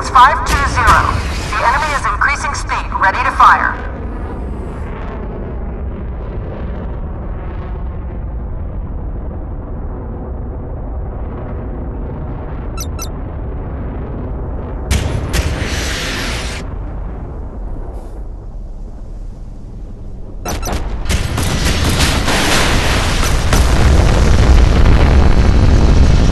520. The enemy is increasing speed, ready to fire.